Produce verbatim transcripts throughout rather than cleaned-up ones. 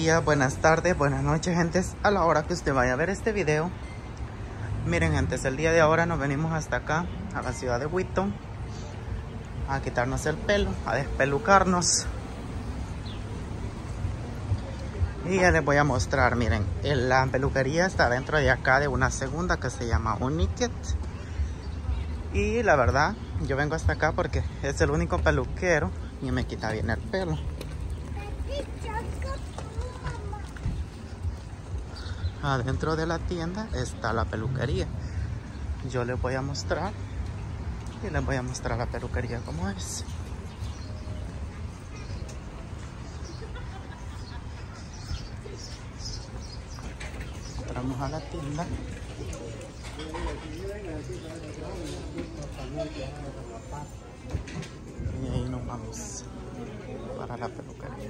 días, buenas tardes, buenas noches, gentes, a la hora que usted vaya a ver este video. Miren, gentes, el día de ahora nos venimos hasta acá, a la ciudad de Wheaton, a quitarnos el pelo, a despelucarnos. Y ya les voy a mostrar, miren, la peluquería está dentro de acá de una segunda que se llama Uniket. Y la verdad, yo vengo hasta acá porque es el único peluquero y me quita bien el pelo. Adentro de la tienda está la peluquería. Yo les voy a mostrar y les voy a mostrar la peluquería como es. Entramos a la tienda. Y ahí nos vamos para la peluquería.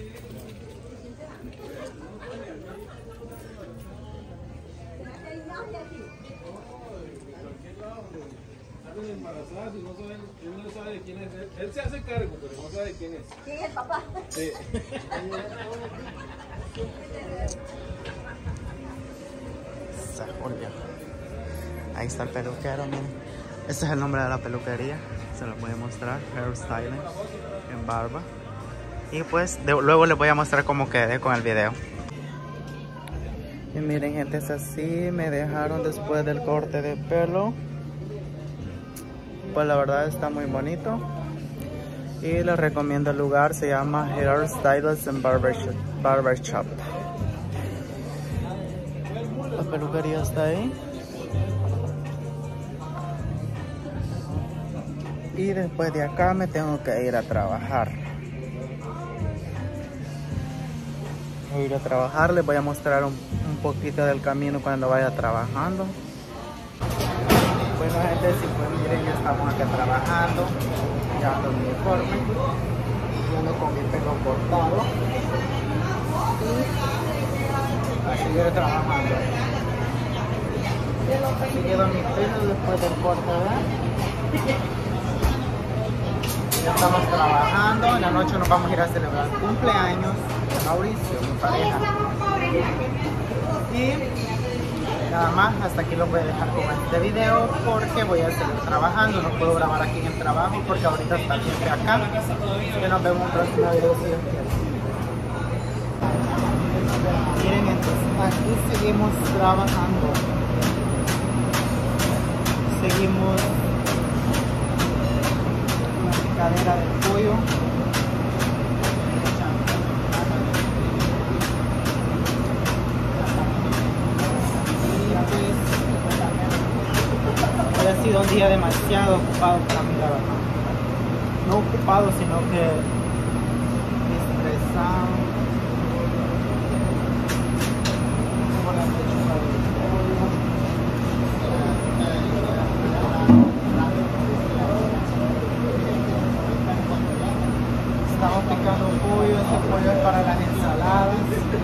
Embarazada, si no sabe, él no sabe quién es él. Él se hace cargo, pero no sabe quién es. ¿Quién es el papá? Sí. Julio. Ahí está el peluquero, miren. Este es el nombre de la peluquería. Se lo voy a mostrar. Hairstyling en barba. Y pues de, luego les voy a mostrar cómo quedé con el video. Y miren, gente, es así. Me dejaron después del corte de pelo. Pues la verdad está muy bonito. Y les recomiendo el lugar. Se llama Hairstyles and Barbershop. Barbershop. La peluquería está ahí. Y después de acá me tengo que ir a trabajar. Voy a ir a trabajar. Les voy a mostrar un, un poquito del camino cuando vaya trabajando. Bueno, gente, si pues miren, ya estamos acá trabajando. Ya ando en mi uniforme. Y ando con mi pelo cortado. Y a seguir trabajando. Así quedó mi pelo después del corte, ¿verdad? Ya estamos trabajando. En la noche nos vamos a ir a celebrar el cumpleaños de Mauricio, mi pareja. Y nada más, hasta aquí lo voy a dejar con este video porque voy a seguir trabajando. No puedo grabar aquí en el trabajo porque ahorita está siempre acá. Así que nos vemos en un próximo video si Dios quiere. Miren, entonces aquí seguimos trabajando. Seguimos con la picadera del pollo. Hoy ha sido un día demasiado ocupado para mí, la verdad. No ocupado, sino que estresado. Estamos picando pollo, este pollo es para las ensaladas.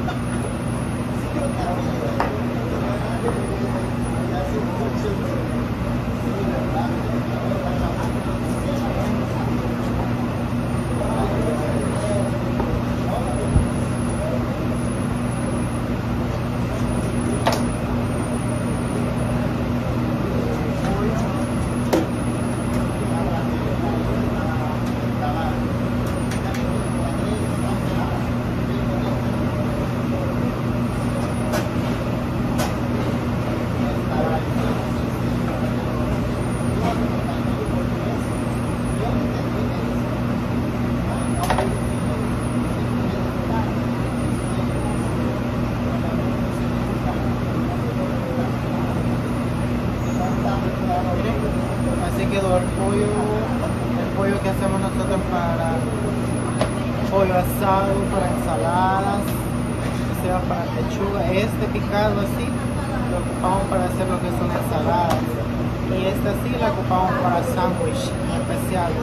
Así quedó el pollo, el pollo que hacemos nosotros para pollo asado, para ensaladas, o sea, para pechuga. Este picado así lo ocupamos para hacer lo que son ensaladas y este así lo ocupamos para sándwiches especiales.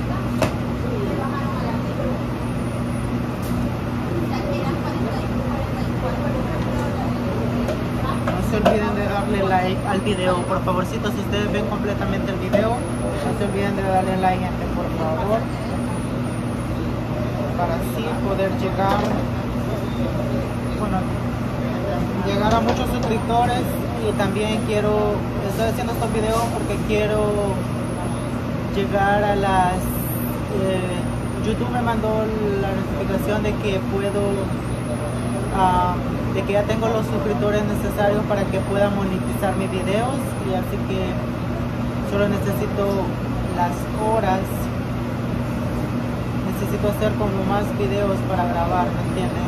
No se olviden de darle like al video, por favorcito. Si ustedes ven completamente el video, no se olviden de darle like, gente, por favor, para así poder llegar bueno, llegar a muchos suscriptores, y también quiero, estoy haciendo estos videos porque quiero llegar a las, eh, YouTube me mandó la notificación de que puedo, uh, de que ya tengo los suscriptores necesarios para que pueda monetizar mis videos, y así que solo necesito las horas, necesito hacer como más videos para grabar, ¿me entienden?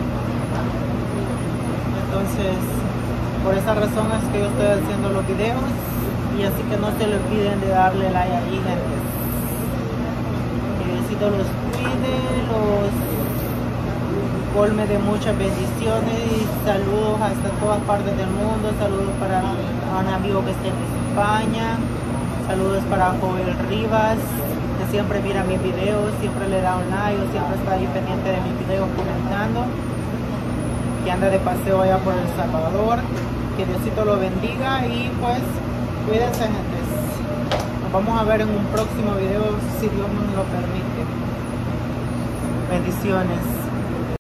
Entonces, por esa razón es que yo estoy haciendo los videos, y así que no se le olviden de darle like ahí, gente. Que Diosito los cuide, los colme de muchas bendiciones y saludos hasta todas partes del mundo. Saludos para un amigo que está en España, saludos para Joel Rivas, que siempre mira mis videos, siempre le da un like, siempre está ahí pendiente de mis videos comentando, que anda de paseo allá por El Salvador. Que Diosito lo bendiga, y pues cuídense, gente. Nos vamos a ver en un próximo video si Dios nos lo permite. Bendiciones.